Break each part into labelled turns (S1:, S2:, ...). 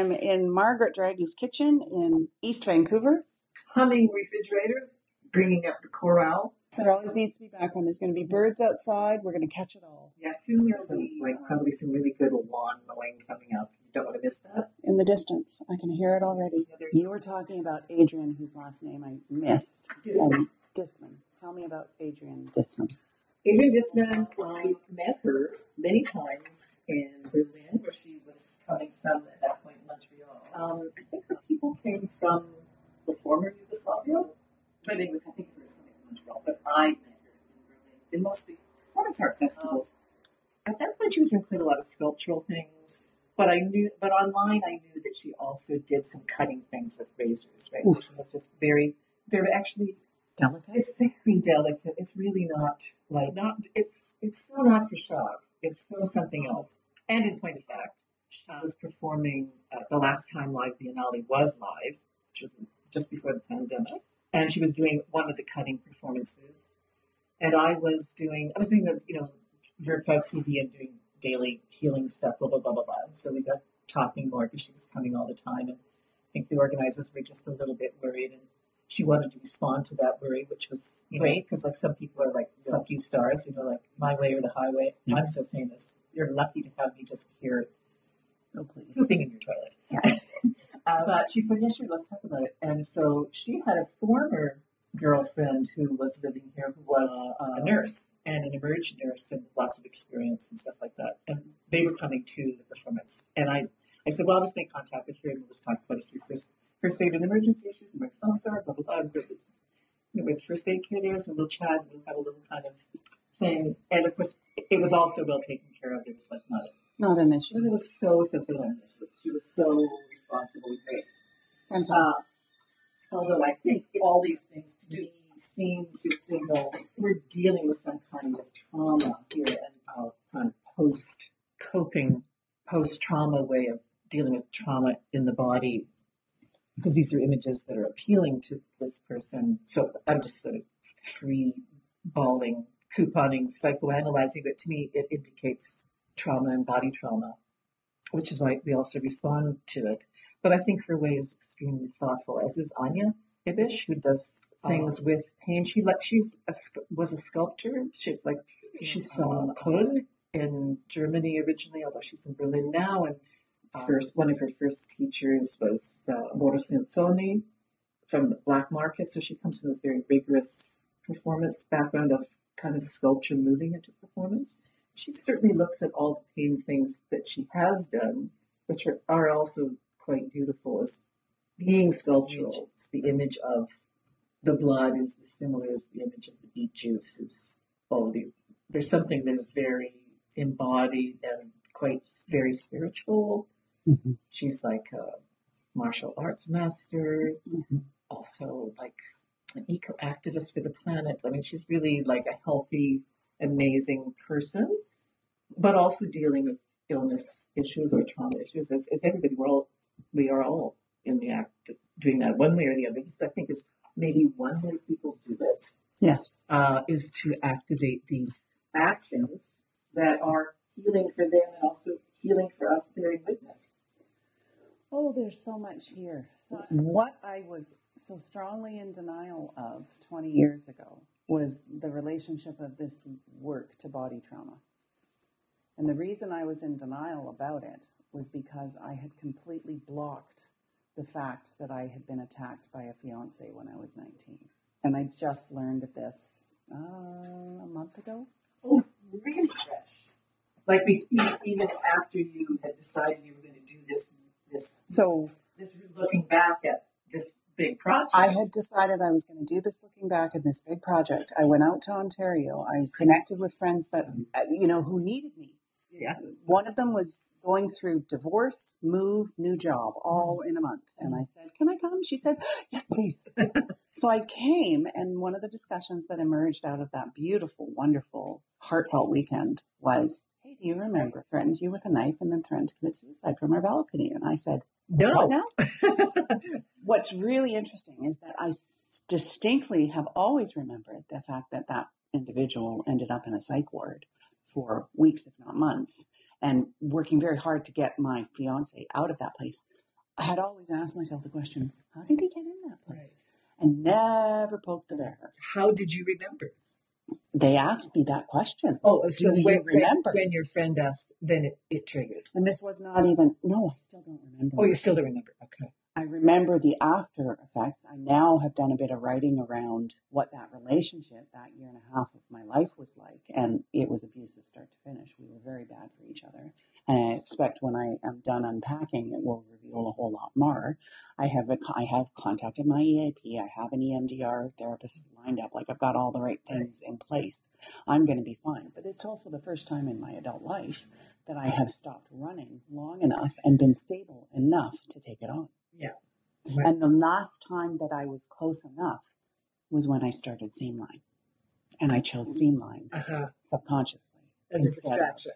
S1: I'm in Margaret Dragu's kitchen in East Vancouver.
S2: Humming refrigerator, bringing up the corral.
S1: There always needs to be background. There's going to be birds outside. We're going to catch it all.
S2: Yeah, soon there's probably some really good lawn mowing coming up. You don't want to miss that.
S1: In the distance. I can hear it already. You were talking about Adrian, whose last name I missed. Disman. Tell me about Adrian Disman.
S2: Adrian Disman, I met her many times in Berlin, where she was coming from at that point in Montreal. I think her people came from the former Yugoslavia. I think it was coming from Montreal, but I met her in Berlin in mostly performance art festivals. At that point, she was doing quite a lot of sculptural things, but online I knew that she also did some cutting things with razors, right? Which was just they're actually
S1: delicate.
S2: It's very delicate. It's really it's so not for shock. It's so something else. And in point of fact, she was performing the last time Live Biennale was live, which was just before the pandemic. And she was doing one of the cutting performances. And I was doing the, Virtual TV and doing daily healing stuff, blah, blah, blah, blah, blah. And so we got talking more because she was coming all the time. And I think the organizers were just a little bit worried. And she wanted to respond to that worry, which was great because some people are like, fuck you stars, my way or the highway. I'm so famous. You're lucky to have me just here pooping in your toilet. Yes. But she said, yeah, sure, let's talk about it. And so she had a former girlfriend who was living here who was a nurse and an emerged nurse and lots of experience and stuff like that. And they were coming to the performance. And I said, well, I'll just make contact with her and we'll just talk about a few first aid and emergency issues and where the phones are, blah, blah, blah. Where the first aid kit is, and we'll chat and we'll have a little kind of thing. And of course, it was also well taken care of. It was
S1: not an issue.
S2: It was so sensitive. She was so responsible and great.
S1: Fantastic.
S2: Although I think all these things to me seem to signal we're dealing with some kind of trauma here and kind of post-trauma way of dealing with trauma in the body, because these are images that are appealing to this person. So I'm just sort of free-balling, couponing, psychoanalyzing, but to me it indicates trauma and body trauma, which is why we also respond to it. But I think her way is extremely thoughtful, as is Anya Ibish, who does things with pain. She was a sculptor. She's from Köln in Germany originally, although she's in Berlin now. And one of her first teachers was Boris Nilsoni from the Black Market. So she comes from this very rigorous performance background as kind of sculpture moving into performance. She certainly looks at all the pain things that she has done, which are also quite beautiful as being sculptural. It's the image of the blood is similar as the image of the beet juice. There's something that is very embodied and quite very spiritual. Mm-hmm. She's like a martial arts master, also like an eco-activist for the planet. I mean, she's really like a healthy, amazing person, but also dealing with illness issues or trauma issues. As everybody, we are all in the act of doing that one way or the other. This, I think, is maybe one way people do it.
S1: Yes,
S2: is to activate these actions that are healing for them and also healing for us bearing witness.
S1: Oh, there's so much here. So what I was so strongly in denial of 20 years ago was the relationship of this work to body trauma. And the reason I was in denial about it was because I had completely blocked the fact that I had been attacked by a fiance when I was 19. And I just learned of this a month ago.
S2: Oh, really fresh. Like even after you had decided you were going to do this looking back at this big project.
S1: I had decided I was going to do this looking back at this big project. I went out to Ontario. I connected with friends that, who needed me.
S2: Yeah.
S1: One of them was going through divorce, move, new job, all in a month. And I said, can I come? She said, yes, please. So I came, and one of the discussions that emerged out of that beautiful, wonderful, heartfelt weekend was, hey, do you remember threatened you with a knife and then threatened to commit suicide from our balcony? And I said,
S2: no.
S1: What now? What's really interesting is that I distinctly have always remembered the fact that that individual ended up in a psych ward for weeks, if not months, and working very hard to get my fiance out of that place. I had always asked myself the question, how did he get in that place?
S2: Right.
S1: And never poked the bear.
S2: How did you remember?
S1: They asked me that question.
S2: Oh, so
S1: Do you remember?
S2: when your friend asked, then it triggered.
S1: And this was not even, no, I still don't remember.
S2: Oh, you still don't remember. Okay.
S1: I remember the after effects. I now have done a bit of writing around what that relationship, that year and a half of my life was like. And it was abusive start to finish. We were very bad for each other. And I expect when I am done unpacking, it will reveal a whole lot more. I have contacted my EAP. I have an EMDR therapist lined up. Like, I've got all the right things in place. I'm going to be fine. But it's also the first time in my adult life that I have stopped running long enough and been stable enough to take it on.
S2: Yeah.
S1: Right. And the last time that I was close enough was when I started Seamline. And I chose Seamline subconsciously.
S2: As a distraction.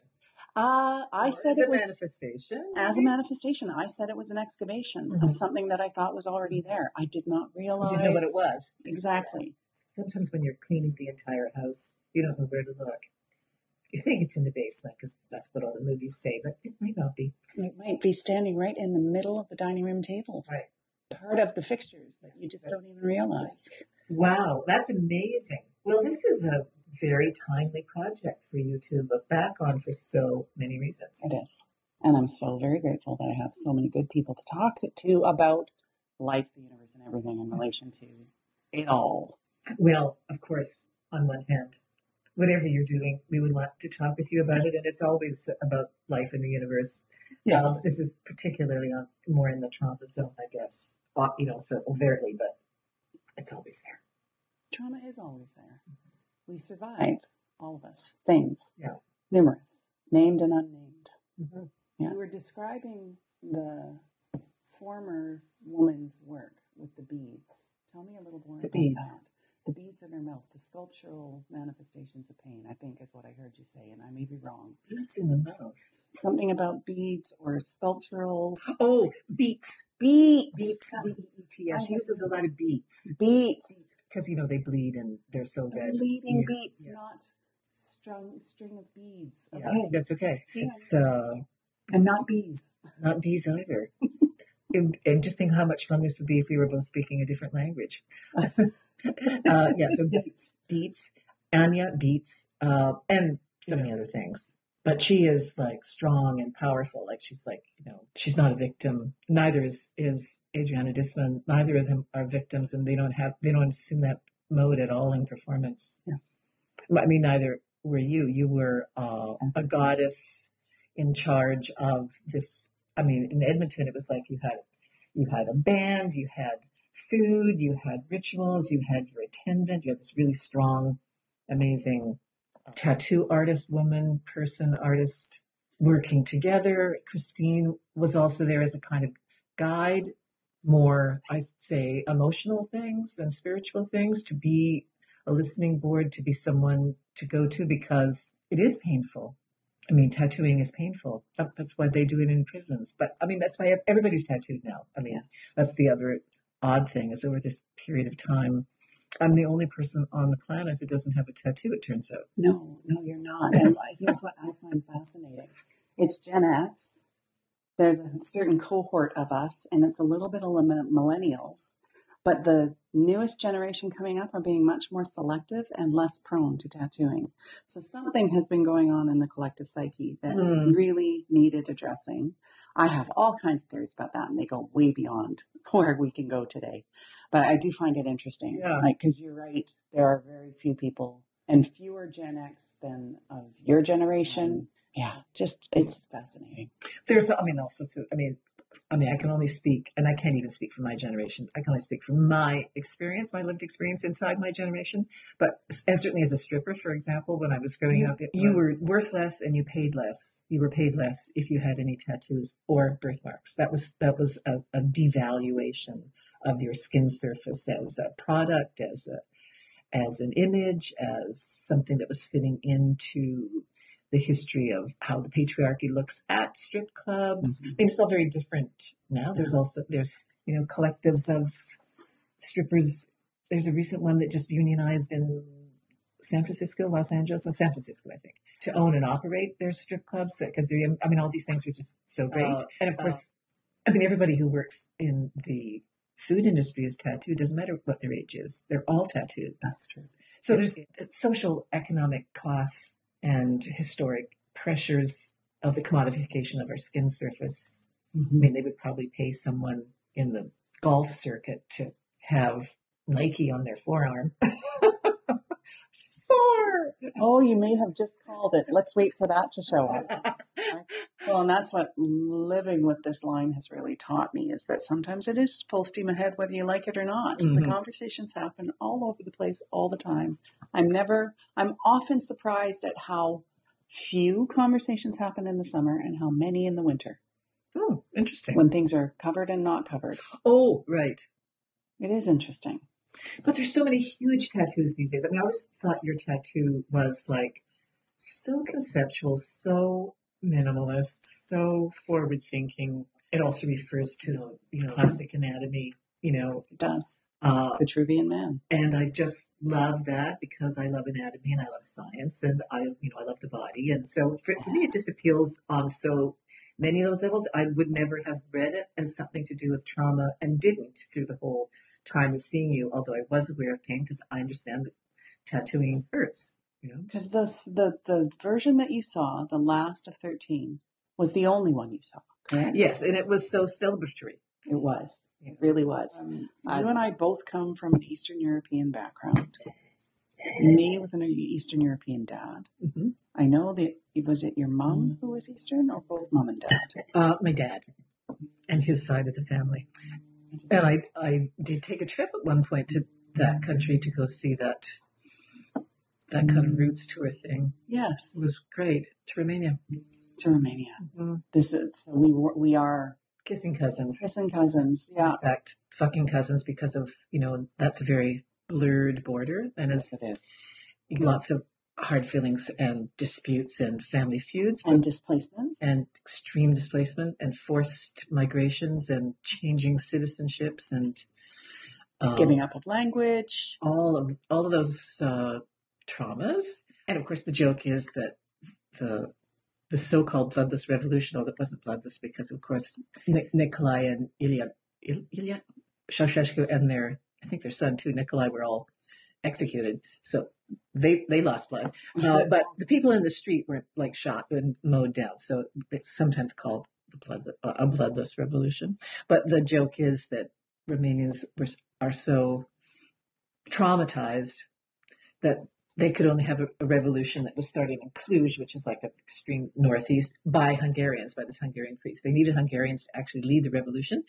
S1: I said it was
S2: a manifestation.
S1: As a manifestation. I said it was an excavation of something that I thought was already there. I did not realize.
S2: You didn't know what it was.
S1: Exactly.
S2: Sometimes when you're cleaning the entire house, you don't know where to look. You think it's in the basement because that's what all the movies say, but it might not be.
S1: It might be standing right in the middle of the dining room table.
S2: Right.
S1: Part of the fixtures that you just don't even realize.
S2: Wow, that's amazing. Well, this is a very timely project for you to look back on for so many reasons.
S1: It is. And I'm so very grateful that I have so many good people to talk to about life, the universe, and everything in relation to it all.
S2: Well, of course, on one hand, whatever you're doing, we would want to talk with you about it. And it's always about life in the universe.
S1: Yes.
S2: This is particularly more in the trauma zone, I guess. So overtly, but it's always there.
S1: Trauma is always there. We survive, all of us, things.
S2: Yeah.
S1: Numerous, named and unnamed.
S2: Mm-hmm.
S1: Yeah. You were describing the former woman's work with the beads. Tell me a little more about that. The beads in her mouth, the sculptural manifestations of pain, I think is what I heard you say, and I may be wrong.
S2: Beads in the mouth.
S1: Something about beads or sculptural.
S2: Oh, beats.
S1: Beats.
S2: Beats. B-E-E-T-S. She uses a lot of beats.
S1: Beats.
S2: Because, they bleed and they're so red.
S1: Bleeding beats, not string of beads.
S2: Okay. Yeah, that's okay.
S1: See,
S2: it's
S1: and not bees.
S2: Not bees either. And just think how much fun this would be if we were both speaking a different language. So beats, Anya beats, and so many other things. But she is like strong and powerful. Like she's like, she's not a victim. Neither is Adriana Disman. Neither of them are victims, and they don't assume that mode at all in performance. Yeah. I mean, neither were you. You were a goddess in charge of this. I mean, in Edmonton, it was like you had a band, you had food, you had rituals, you had your attendant, you had this really strong, amazing tattoo artist, artist working together. Christine was also there as a kind of guide, more, I'd say, emotional things and spiritual things, to be a listening board, to be someone to go to, because it is painful. I mean, tattooing is painful. That's why they do it in prisons. But I mean, that's why everybody's tattooed now. I mean, That's the other odd thing, is over this period of time, I'm the only person on the planet who doesn't have a tattoo, it turns out.
S1: No, you're not. And here's what I find fascinating. It's Gen X. There's a certain cohort of us, and it's a little bit of millennials. But the newest generation coming up are being much more selective and less prone to tattooing. So something has been going on in the collective psyche that really needed addressing. I have all kinds of theories about that, and they go way beyond where we can go today. But I do find it interesting, because you're right. There are very few people, and fewer Gen X than of your generation. Yeah, it's fascinating.
S2: There's, all sorts of, I can only speak, and I can't even speak for my generation. I can only speak from my experience, my lived experience inside my generation. But certainly as a stripper, for example, when I was growing up, you were worth less and you paid less. You were paid less if you had any tattoos or birthmarks. That was a devaluation of your skin surface as a product, as an image, as something that was fitting into the history of how the patriarchy looks at strip clubs. I mean, it's all very different now. There's collectives of strippers. There's a recent one that just unionized in San Francisco, Los Angeles, and San Francisco, I think, to own and operate their strip clubs, because all these things are just so great. And of course, I mean, everybody who works in the food industry is tattooed. Doesn't matter what their age is. They're all tattooed.
S1: That's true.
S2: So there's social, economic, class, and historic pressures of the commodification of our skin surface. I mean, they would probably pay someone in the golf circuit to have Nike on their forearm.
S1: Oh, you may have just called it. Let's wait for that to show up. Well, and that's what living with this line has really taught me, is that sometimes it is full steam ahead, whether you like it or not. The conversations happen all over the place all the time. I'm often surprised at how few conversations happen in the summer and how many in the winter.
S2: Oh, interesting.
S1: When things are covered and not covered.
S2: Oh, right.
S1: It is interesting.
S2: But there's so many huge tattoos these days. I mean, I always thought your tattoo was like so conceptual, so minimalist, so forward thinking. It also refers to, classic anatomy,
S1: It does. Vitruvian Man.
S2: And I just love that because I love anatomy and I love science and I love the body. And so for me, it just appeals on so many of those levels. I would never have read it as something to do with trauma and didn't through the whole time of seeing you, although I was aware of pain because I understand that tattooing hurts.
S1: Because the version that you saw, the last of 13, was the only one you saw, correct?
S2: Yes, and it was so celebratory.
S1: It was. It really was. You and I both come from an Eastern European background. Me with an Eastern European dad. Mm-hmm. I know that, was it your mom who was Eastern or both mom and dad?
S2: My dad and his side of the family. And I did take a trip at one point to that country to go see that kind of roots tour thing.
S1: Yes.
S2: It was great. To Romania.
S1: Mm-hmm. This is, we are
S2: kissing cousins.
S1: Yeah.
S2: In fact, fucking cousins because of, that's a very blurred border. And
S1: yes, it is.
S2: Lots of hard feelings and disputes and family feuds.
S1: And displacements.
S2: And extreme displacement and forced migrations and changing citizenships and
S1: giving up of language.
S2: All of those traumas. And of course, the joke is that the so-called bloodless revolution, although it wasn't bloodless because, of course, Nikolai and Ilya Ceausescu and I think their son too, Nikolai, were all executed. So they lost blood. But the people in the street were like shot and mowed down. So it's sometimes called a bloodless revolution. But the joke is that Romanians are so traumatized that they could only have a revolution that was starting in Cluj, which is like an extreme northeast, by Hungarians, by this Hungarian priest. They needed Hungarians to actually lead the revolution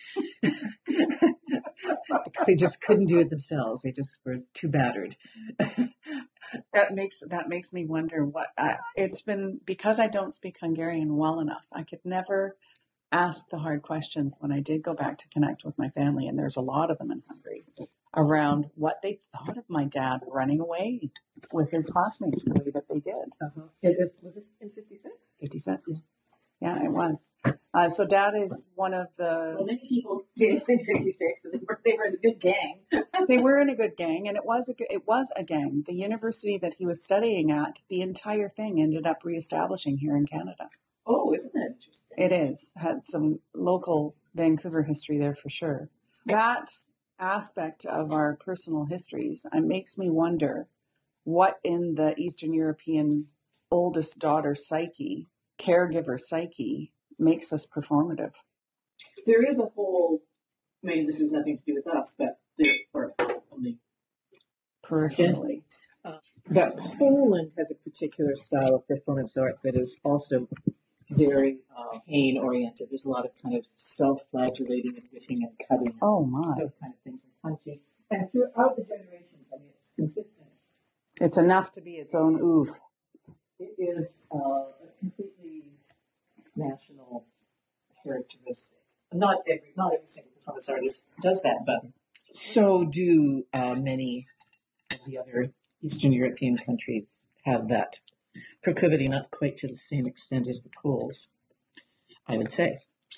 S2: because they just couldn't do it themselves. They just were too battered.
S1: That makes me wonder what it's been, because I don't speak Hungarian well enough. I could never ask the hard questions when I did go back to connect with my family, and there's a lot of them in Hungary, around what they thought of my dad running away with his classmates the way that they did.
S2: Was this in 56?
S1: 56. Yeah, it was. So Dad is one of the...
S2: Well, many people did in 56, but they were in a good gang.
S1: They were in a good gang, and it was a gang. The university that he was studying at, the entire thing ended up reestablishing here in Canada.
S2: Oh, isn't that interesting?
S1: It is. Had some local Vancouver history there for sure. That aspect of our personal histories makes me wonder what in the Eastern European oldest daughter psyche, caregiver psyche, makes us performative.
S2: There is a whole, I mean, this has nothing to do with us, but only
S1: peripherally.
S2: But Poland has a particular style of performance art that is also very pain-oriented. There's a lot of kind of self-flagellating and ripping and cutting.
S1: Oh, my.
S2: Those kind of things and punching. And throughout the generations, I mean, it's consistent.
S1: It's enough to be its own oof.
S2: It is a completely national characteristic. Not every single performance artist does that, but so do many of the other Eastern European countries have that proclivity, not quite to the same extent as the Poles, I would say.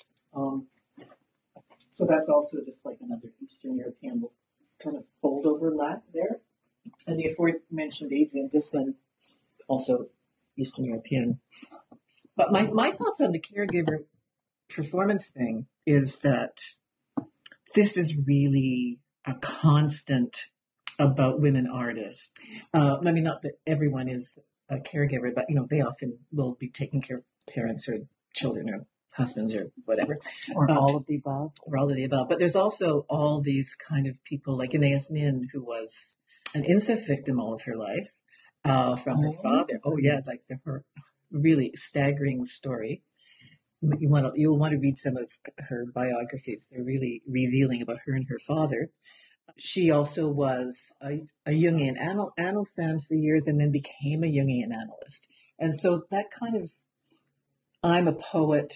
S2: So that's also just like another Eastern European kind of fold overlap there. And the aforementioned Adrian Dislin, also Eastern European. But my thoughts on the caregiver performance thing is that this is really a constant about women artists. I mean, not that everyone is a caregiver, but, they often will be taking care of parents or children or husbands or whatever.
S1: Or all of the above.
S2: Or all of the above. But there's also all these kind of people like Inez Nin, who was an incest victim all of her life from her father. Oh, yeah, like her really staggering story. You'll want to read some of her biographies. They're really revealing about her and her father. She also was a Jungian analyst for years and then became a Jungian analyst. And so that kind of, I'm a poet,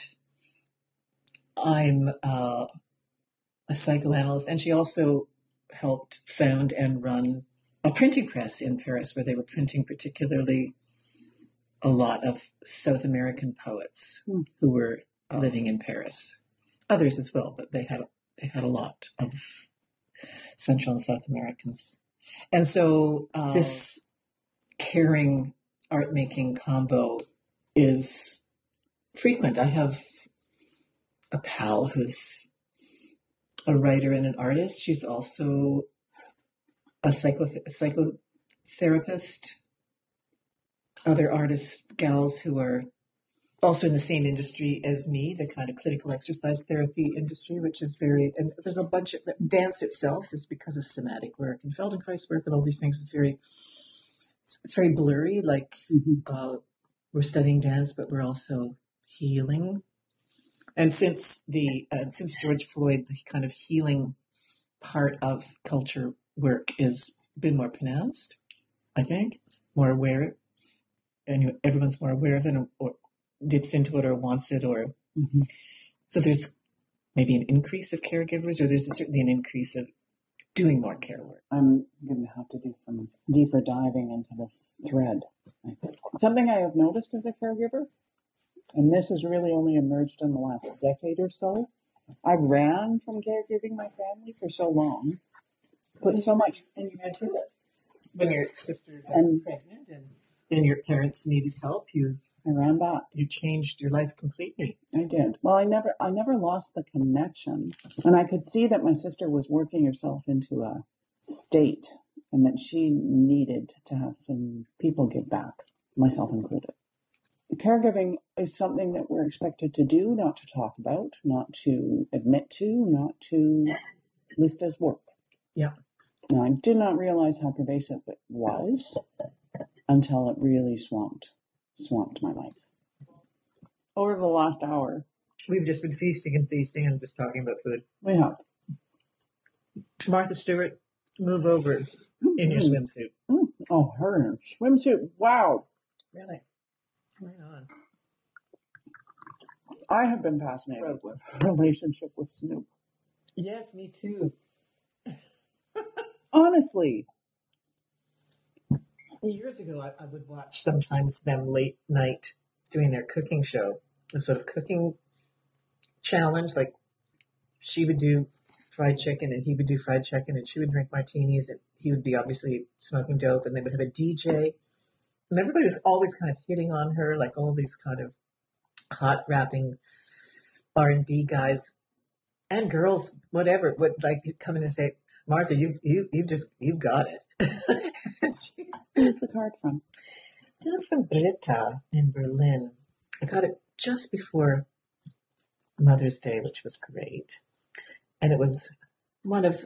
S2: I'm a psychoanalyst, and she also helped found and run a printing press in Paris where they were printing particularly a lot of South American poets who were living in Paris. Others as well, but they had a lot of Central and South Americans. And so this caring art-making combo is frequent. I have a pal who's a writer and an artist. She's also a psychotherapist. Other artists, gals who are also in the same industry as me, the kind of clinical exercise therapy industry, which is and there's a bunch of, dance itself is because of somatic work and Feldenkrais work and all these things is it's very blurry, like we're studying dance, but we're also healing. And since George Floyd, the kind of healing part of culture work has been more pronounced, I think, more aware, and everyone's more aware of it or dips into it or wants it, or so there's maybe an increase of caregivers, or there's certainly an increase of doing more care work.
S1: I'm going to have to do some deeper diving into this thread. Something I have noticed as a caregiver, and this has really only emerged in the last decade or so. I ran from caregiving my family for so long, put so much
S2: into it. When your sister got pregnant and your parents needed help,
S1: I ran back.
S2: You changed your life completely.
S1: I did. Well, I never lost the connection, and I could see that my sister was working herself into a state, and that she needed to have some people give back, myself included. Caregiving is something that we're expected to do, not to talk about, not to admit to, not to list as work.
S2: Yeah.
S1: Now, I did not realize how pervasive it was until it really swamped my life. Over the last hour,
S2: we've just been feasting and just talking about food.
S1: We have.
S2: Martha Stewart, move over in your swimsuit.
S1: Oh, her in her swimsuit. Wow.
S2: Really? Right on.
S1: I have been fascinated with her relationship with Snoop.
S2: Yes, me too.
S1: Honestly.
S2: Years ago, I would watch sometimes them late night doing their cooking show, a sort of cooking challenge. Like she would do fried chicken and he would do fried chicken and she would drink martinis and he would be obviously smoking dope and they would have a DJ. And everybody was always kind of hitting on her, like all these kind of hot rapping R&B guys and girls, whatever, would like come in and say, Martha, you've got it.
S1: Where's the card from?
S2: It's from Britta in Berlin. I got it just before Mother's Day, which was great. And it was one of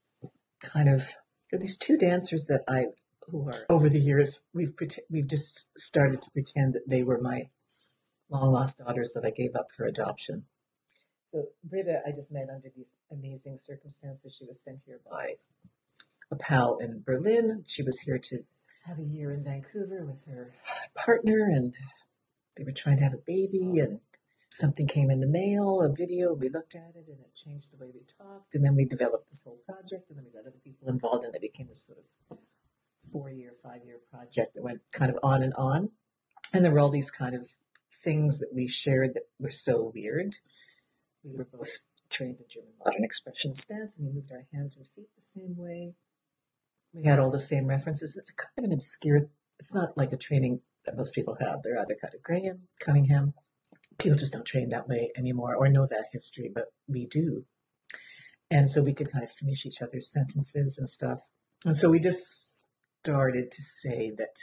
S2: these two dancers that who are over the years, we've just started to pretend that they were my long lost daughters that I gave up for adoption. So Britta, I just met under these amazing circumstances. She was sent here by a pal in Berlin. She was here to have a year in Vancouver with her partner, and they were trying to have a baby, and something came in the mail, a video. We looked at it, and it changed the way we talked, and then we developed this whole project, and then we got other people involved, and it became this sort of 4-year, 5-year project that went kind of on. And there were all these kind of things that we shared that were so weird. We were both trained in German modern expression stance, and we moved our hands and feet the same way. We had all the same references. It's kind of an obscure, it's not like a training that most people have. They're either kind of Graham, Cunningham, people just don't train that way anymore or know that history, but we do. And so we could kind of finish each other's sentences and stuff. And so we just started to say that,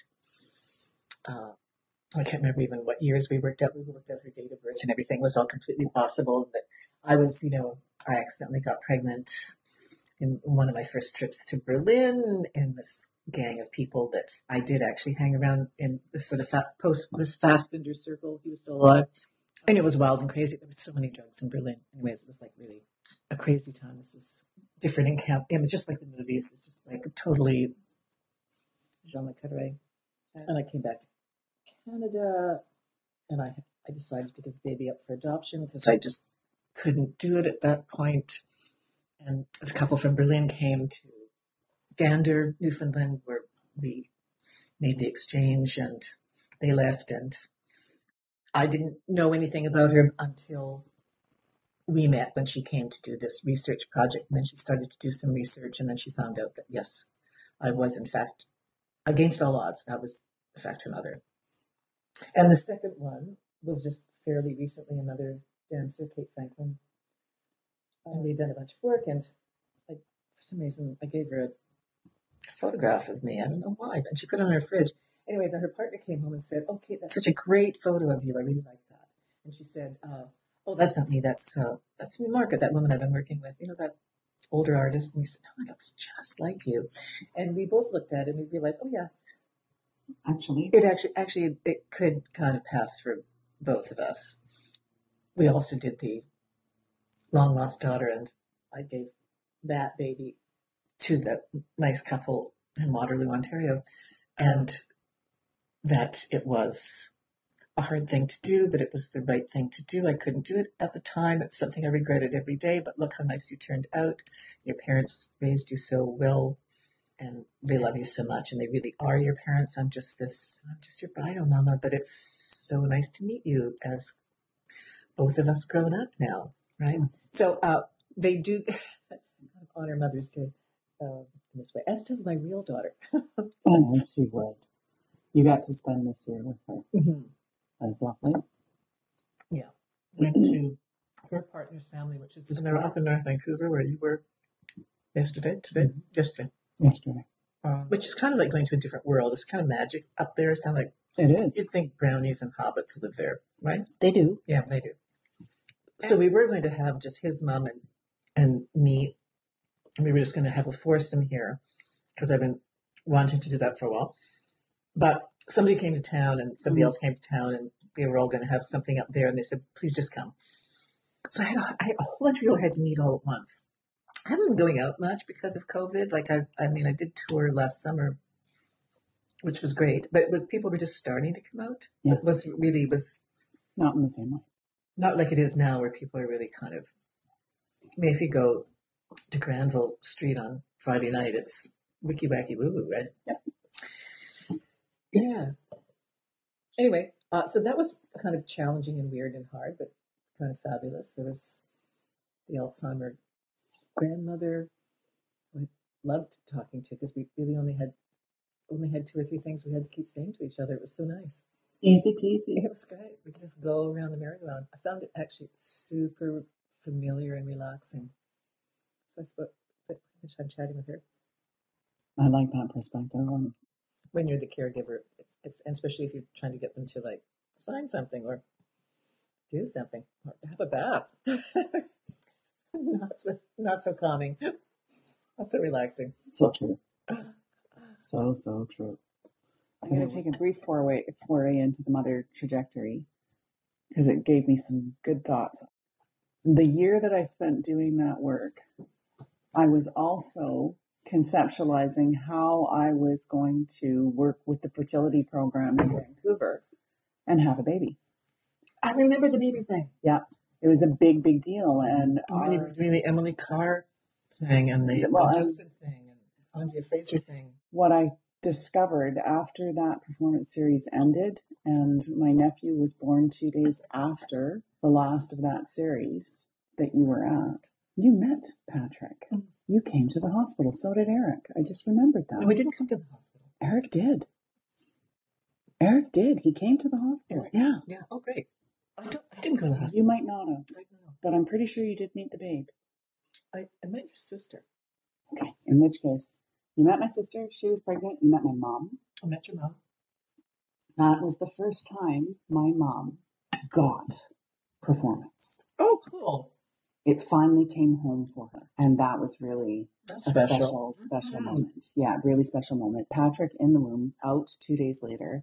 S2: I can't remember even what years we worked out. We worked out her date of birth and everything was all completely possible. That I was, I accidentally got pregnant in one of my first trips to Berlin in this gang of people that I did actually hang around in this sort of this Fassbinder circle. He was still alive. And it was wild and crazy. There were so many drugs in Berlin. Anyways, it was like really a crazy time. This is different in camp. It was just like the movies. It's just like totally Jean-Luc Carré. And I came back to Canada and I decided to give the baby up for adoption because I just couldn't do it at that point. And a couple from Berlin came to Gander, Newfoundland, where we made the exchange, and they left. And I didn't know anything about her until we met when she came to do this research project. And then she started to do some research, and then she found out that, yes, I was, in fact, against all odds, I was, in fact, her mother. And the second one was just fairly recently, another dancer, Kate Franklin. And we'd done a bunch of work, and for some reason, I gave her a photograph of me. I don't know why, but she put it on her fridge. Anyways, and her partner came home and said, "Oh, Kate, that's such a great photo of you. I really like that." And she said, "Oh, that's not me. That's me, Margaret, that woman I've been working with. That older artist." And we said, "Oh, it looks just like you." And we both looked at it and we realized, oh yeah, it could kind of pass for both of us. We also did the long lost daughter, and I gave that baby to that nice couple in Waterloo, Ontario, and that it was a hard thing to do, but it was the right thing to do. I couldn't do it at the time. It's something I regretted every day, but look how nice you turned out. Your parents raised you so well, and they love you so much, and they really are your parents. I'm just your bio mama, but it's so nice to meet you as both of us grown up now, right? So they do honor Mother's Day in this way, as does my real daughter.
S1: Oh, she would. You got to spend this year with her.
S2: Mm-hmm.
S1: That's lovely.
S2: Yeah. Went to her partner's family, which is up in North Vancouver, where you were yesterday. Yesterday. Which is kind of like going to a different world. It's kind of magic up there. It's kind of like,
S1: it is.
S2: You'd think brownies and hobbits live there, right?
S1: They do.
S2: Yeah, they do. So we were going to have just his mom and me. And we were just going to have a foursome here because I've been wanting to do that for a while. But somebody came to town and somebody else came to town, and we were all going to have something up there. And they said, "Please just come." So I had a whole bunch of people had to meet all at once. I haven't been going out much because of COVID. Like I did tour last summer, which was great. But with people were just starting to come out.
S1: Yes.
S2: It was
S1: not in the same way.
S2: Not like it is now, where people are really kind of. I mean, if you go to Granville Street on Friday night, it's wicky wacky woo woo, right?
S1: Yep.
S2: Yeah. Anyway, so that was kind of challenging and weird and hard, but kind of fabulous. There was the Alzheimer grandmother who I loved talking to, because we really only had 2 or 3 things we had to keep saying to each other. It was so nice.
S1: Easy peasy.
S2: It was great. We could just go around the merry-go-round. I found it actually super familiar and relaxing. So I spent much time chatting with her.
S1: I like that perspective.
S2: When you're the caregiver, it's and especially if you're trying to get them to like sign something or do something or have a bath. not so calming, not so relaxing.
S1: So true. So true. I'm going to take a brief foray into the mother trajectory because it gave me some good thoughts. The year that I spent doing that work, I was also conceptualizing how I was going to work with the fertility program in Vancouver and have a baby.
S2: I remember the baby thing.
S1: Yeah, it was a big
S2: deal. And doing the Emily Carr thing and the Joseph thing and Andrea Fraser thing.
S1: What I discovered after that performance series ended, and my nephew was born 2 days after the last of that series that you were at. You met Patrick. Mm-hmm. You came to the hospital. So did Eric. I just remembered that.
S2: No, we didn't come to the hospital.
S1: Eric did. He came to the hospital.
S2: Eric. Yeah. Oh, great. I didn't go to the hospital.
S1: You might not have,
S2: I don't know.
S1: but I'm pretty sure you did meet the babe.
S2: I met your sister.
S1: Okay. In which case, you met my sister. She was pregnant. You met my mom.
S2: I met your mom.
S1: That was the first time my mom got performance.
S2: Oh, cool.
S1: It finally came home for her. And that was really
S2: That's
S1: a
S2: special.
S1: special moment. Yeah, really special moment. Patrick in the womb, out 2 days later.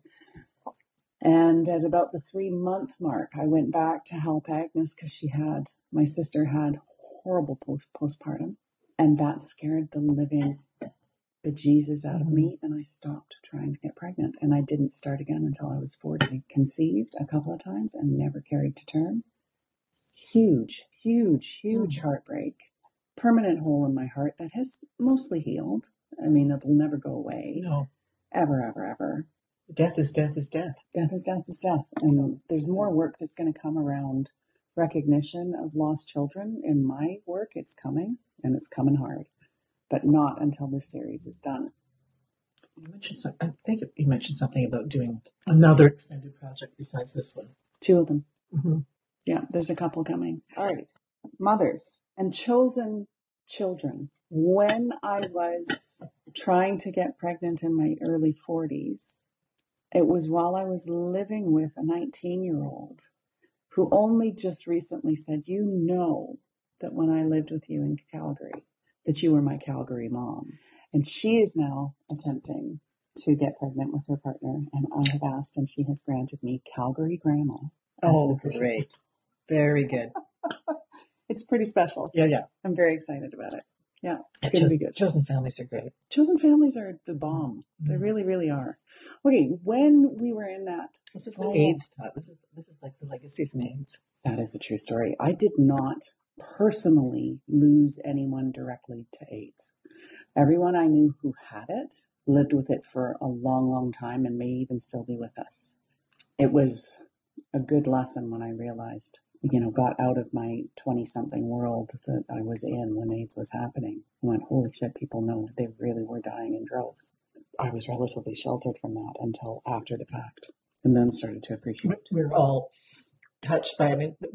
S1: And at about the 3-month mark, I went back to help Agnes because my sister had horrible postpartum. And that scared the living bejesus out of me. And I stopped trying to get pregnant. And I didn't start again until I was 40. Conceived a couple of times and never carried to term. Huge heartbreak. Permanent hole in my heart that has mostly healed. I mean, it'll never go away.
S2: No.
S1: Ever.
S2: Death is death is death.
S1: Death is death is death. And there's more work that's going to come around recognition of lost children. In my work, it's coming, and it's coming hard. But not until this series is done.
S2: You mentioned I think you mentioned something about doing another extended project besides this one.
S1: 2 of them.
S2: Mm-hmm.
S1: Yeah, there's a couple coming. All right. Mothers and chosen children. When I was trying to get pregnant in my early 40s, it was while I was living with a 19-year-old who only just recently said, you know that when I lived with you in Calgary, that you were my Calgary mom. And she is now attempting to get pregnant with her partner. And I have asked, and she has granted me Calgary Grandma.
S2: Oh, great. Very good.
S1: It's pretty special.
S2: Yeah.
S1: I'm very excited about it. Yeah, it's going to be good.
S2: Chosen families are great.
S1: Chosen families are the bomb. They really, really are. Okay, when we were in that...
S2: This is what AIDS taught. This is like the legacy from AIDS.
S1: That is a true story. I did not personally lose anyone directly to AIDS. Everyone I knew who had it lived with it for a long, long time and may even still be with us. It was a good lesson when I realized, got out of my 20-something world that I was in when AIDS was happening. I went, holy shit, people know they really were dying in droves. I was relatively sheltered from that until after the fact, and then started to appreciate it.
S2: We're all touched by,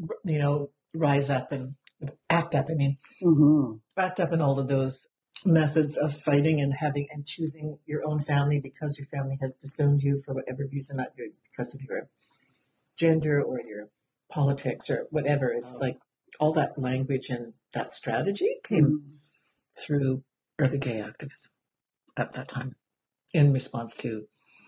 S2: rise up and act up. Act up in all of those methods of fighting and choosing your own family because your family has disowned you for whatever reason, not because of your gender or your politics or whatever. It's like all that language and that strategy came through early gay activism at that time in response to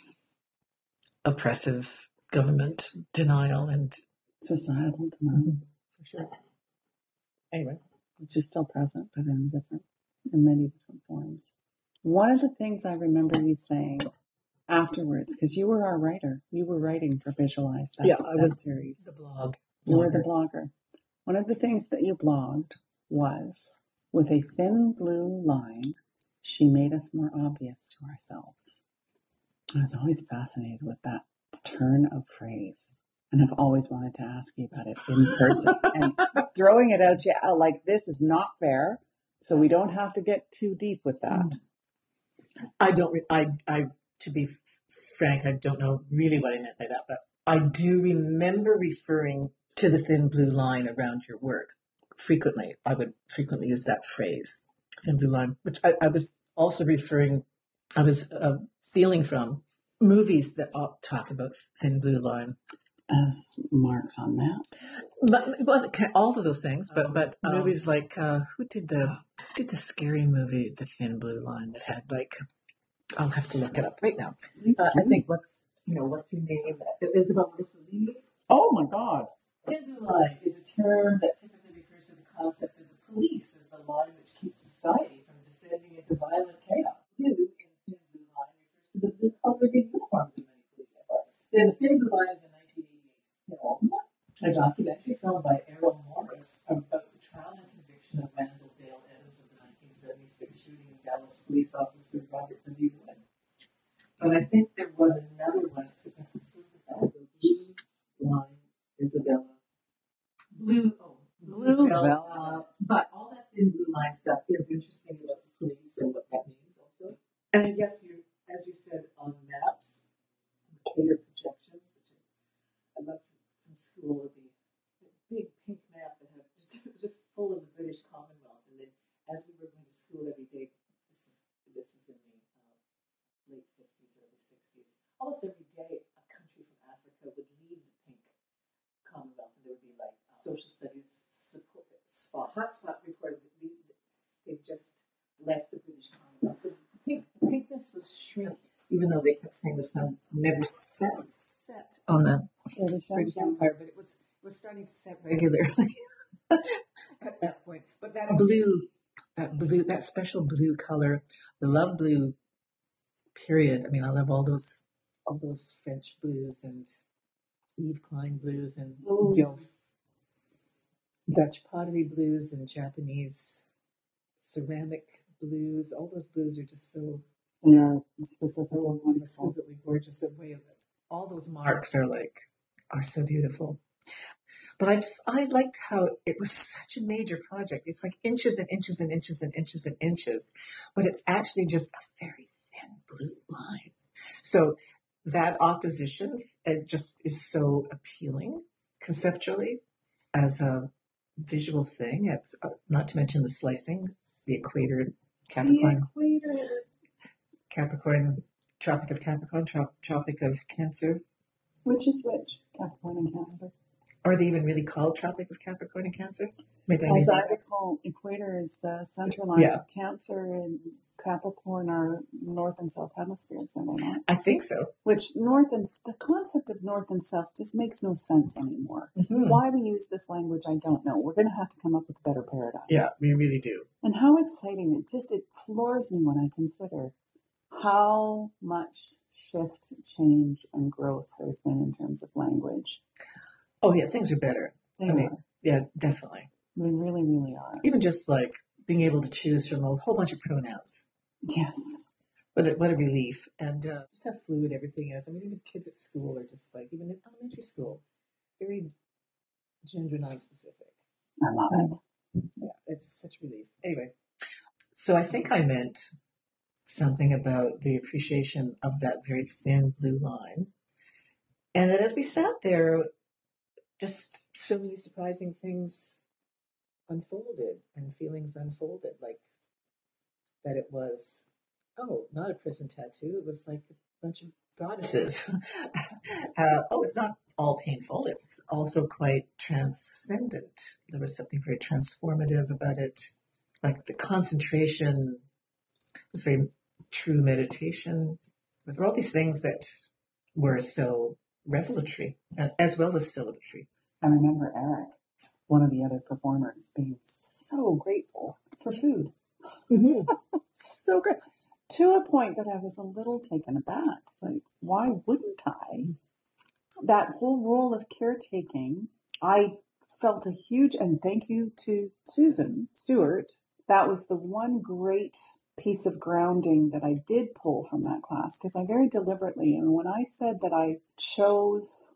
S2: oppressive government denial and
S1: societal denial.
S2: For sure. Anyway,
S1: which is still present, but in many different forms. One of the things I remember you saying afterwards, because you were our writer, you were writing for Visualize that,
S2: I was
S1: series.
S2: The blog.
S1: You were the blogger. One of the things that you blogged was, with a thin blue line, she made us more obvious to ourselves. I was always fascinated with that turn of phrase and have always wanted to ask you about it in person. And throwing it out, like, this is not fair, so we don't have to get too deep with that.
S2: To be frank, I don't know really what I meant by that, but I do remember referring to the thin blue line around your work frequently. I would frequently use that phrase, thin blue line, which I was also stealing from movies that talk about thin blue line.
S1: As marks on maps.
S2: Well, all of those things, but movies like, who did the scary movie, The Thin Blue Line, that had I'll have to look it up right now. I think what's your name? It's about Mussolini.
S1: Oh my God.
S2: Thin blue line is a term that typically refers to the concept of the police as the line which keeps society from descending into violent chaos. Blue in the thin blue line refers to the blue colored uniforms in many police departments. Then the thin blue line is a 1988 film, a documentary film by Errol Morris about the trial and conviction of Mandel Dale Evans of the 1976 shooting of Dallas police officer Robert W. Wood. But I think there was another one, except I forgot that. The blue line, Isabella. Blue Bell. But all that thin blue line stuff is interesting about the police and what that means also. And I guess as you said, on maps, clear projections, which I love from school, the big pink map that had just full of the British Commonwealth. And then as we were going to school every day, this was in the late 50s, early 60s, almost every day a country from Africa would leave the pink Commonwealth, and there would be like social studies support hotspot report that they've just left the British Commonwealth. So the pinkness was shrinking, even though they kept saying the sun never set on the British Empire, but it was starting to set regularly at that point. But that special blue color, the love blue period. I mean, I love all those French blues and Yves Klein blues and Dutch pottery blues and Japanese ceramic blues. All those blues are just so exquisitely gorgeous. All those marks are so beautiful. But I liked how it was such a major project. It's like inches and inches and inches and inches and inches, but it's actually just a very thin blue line. So that opposition just is so appealing conceptually as a visual thing. It's not to mention the slicing, the equator, Capricorn, Tropic of Capricorn, Tropic of Cancer.
S1: Which is which? Capricorn and Cancer.
S2: Are they even really called Tropic of Capricorn and Cancer?
S1: Maybe as I recall, equator is the center line. Yeah. Cancer and Capricorn are north and south hemispheres, are they not?
S2: I think so.
S1: Which the concept of north and south just makes no sense anymore. Mm-hmm. Why we use this language, I don't know. We're going to have to come up with a better paradigm.
S2: Yeah, we really do.
S1: And how exciting. It floors me when I consider how much shift, change, and growth there's been in terms of language.
S2: Oh, yeah, things are better. Yeah, definitely.
S1: They really, really are.
S2: Even just like being able to choose from a whole bunch of pronouns.
S1: Yes.
S2: What a relief. And just how fluid everything is. I mean, even kids at school are just like, even in elementary school, very gender non-specific.
S1: I love it.
S2: Yeah, it's such relief. Anyway, so I think I meant something about the appreciation of that very thin blue line. And then as we sat there, just so many surprising things unfolded and feelings unfolded, like that it was, not a prison tattoo. It was like a bunch of goddesses. It's not all painful. It's also quite transcendent. There was something very transformative about it. Like the concentration was very true meditation. There were all these things that were so revelatory as well as celebratory.
S1: I remember Eric, one of the other performers, being so grateful for food. Mm-hmm. So great. To a point that I was a little taken aback. Like, why wouldn't I? That whole role of caretaking, I felt a huge, and thank you to Susan Stewart, that was the one great piece of grounding that I did pull from that class, because I very deliberately, and when I said that I chose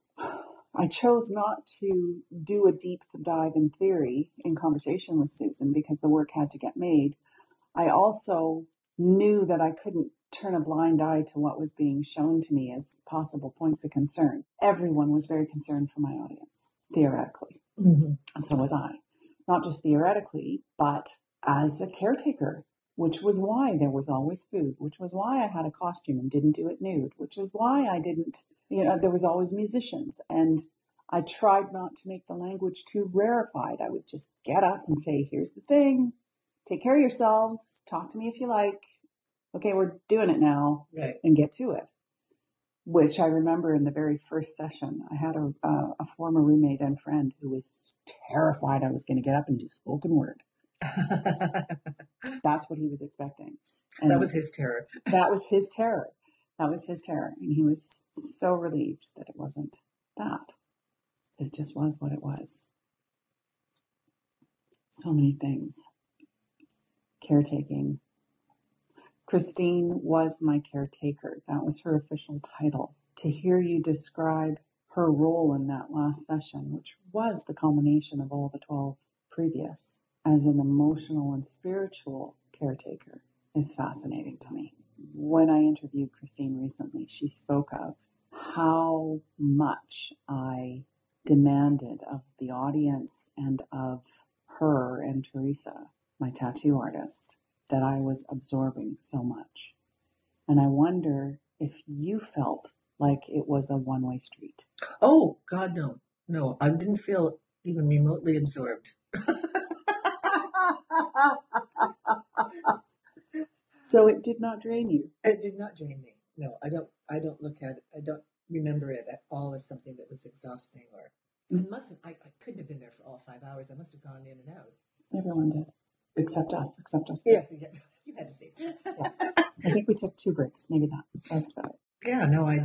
S1: not to do a deep dive in theory in conversation with Susan because the work had to get made. I also knew that I couldn't turn a blind eye to what was being shown to me as possible points of concern. Everyone was very concerned for my audience, theoretically. Mm-hmm. And so was I. Not just theoretically, but as a caretaker, which was why there was always food, which was why I had a costume and didn't do it nude, which was why I didn't, there was always musicians. And I tried not to make the language too rarefied. I would just get up and say, here's the thing. Take care of yourselves. Talk to me if you like. Okay, we're doing it now.
S2: Right.
S1: And get to it. Which I remember in the very first session, I had a former roommate and friend who was terrified I was going to get up and do spoken word. That's what he was expecting.
S2: And that was his terror.
S1: That was his terror. And he was so relieved that it wasn't that. It just was what it was. So many things. Caretaking. Christine was my caretaker. That was her official title. To hear you describe her role in that last session, which was the culmination of all the 12 previous, as an emotional and spiritual caretaker, is fascinating to me. When I interviewed Christine recently, she spoke of how much I demanded of the audience and of her and Teresa, my tattoo artist, that I was absorbing so much. And I wonder if you felt like it was a one-way street.
S2: Oh, God, no. No, I didn't feel even remotely absorbed.
S1: So it did not drain you.
S2: It did not drain me. No, I don't look at it. I don't remember it at all as something that was exhausting or I couldn't have been there for all 5 hours. I must have gone in and out.
S1: Everyone did. Except us.
S2: Yes, you had to say.
S1: Yeah. I think we took 2 breaks. Maybe that's about it.
S2: Yeah, no, I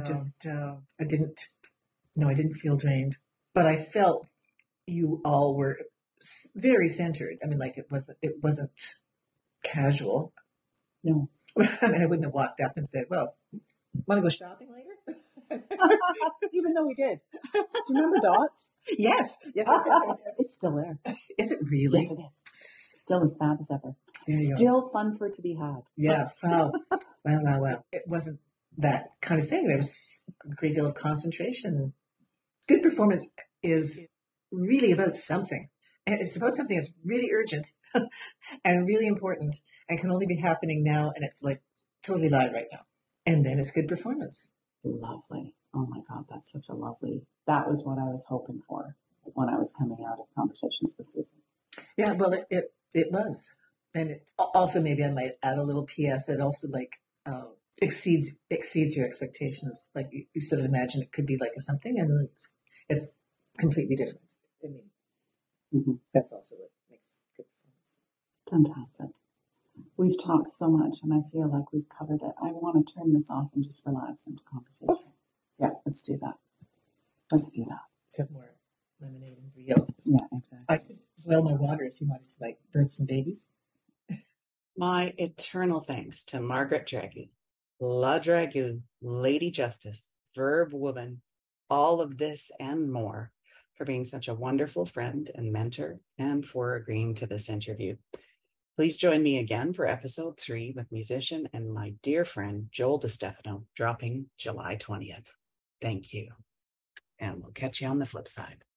S2: didn't feel drained, but I felt you all were very centered. I mean, like it wasn't casual.
S1: No.
S2: I mean, I wouldn't have walked up and said, well, want to go shopping later?
S1: Even though we did. Do you remember Dots?
S2: Yes.
S1: It's still there.
S2: Is it really?
S1: Yes, it is. Still as fab as ever. Still fun for it to be had.
S2: Yeah. Wow. Wow. It wasn't that kind of thing. There was a great deal of concentration. Good performance is really about something. And it's about something that's really urgent and really important and can only be happening now. And it's like totally live right now. And then it's good performance.
S1: Lovely. Oh my God, that's such a that was what I was hoping for when I was coming out of Conversations with Susan.
S2: Yeah, well, it was. And it also, maybe I might add a little PS. It also exceeds your expectations. Like you sort of imagine it could be like a something, and it's completely different. I mean, that's also what makes good performance.
S1: Fantastic. We've talked so much, and I feel like we've covered it. I want to turn this off and just relax into conversation. Okay. Yeah, let's do that. Let's
S2: have more lemonade and brio.
S1: Yeah, exactly.
S2: I could boil my water if you wanted to birth some babies.
S3: My eternal thanks to Margaret Dragu, La Dragu, Lady Justice, Verb Woman, all of this and more, for being such a wonderful friend and mentor, and for agreeing to this interview. Please join me again for episode 3 with musician and my dear friend Joel DeStefano, dropping July 20th. Thank you. And we'll catch you on the flip side.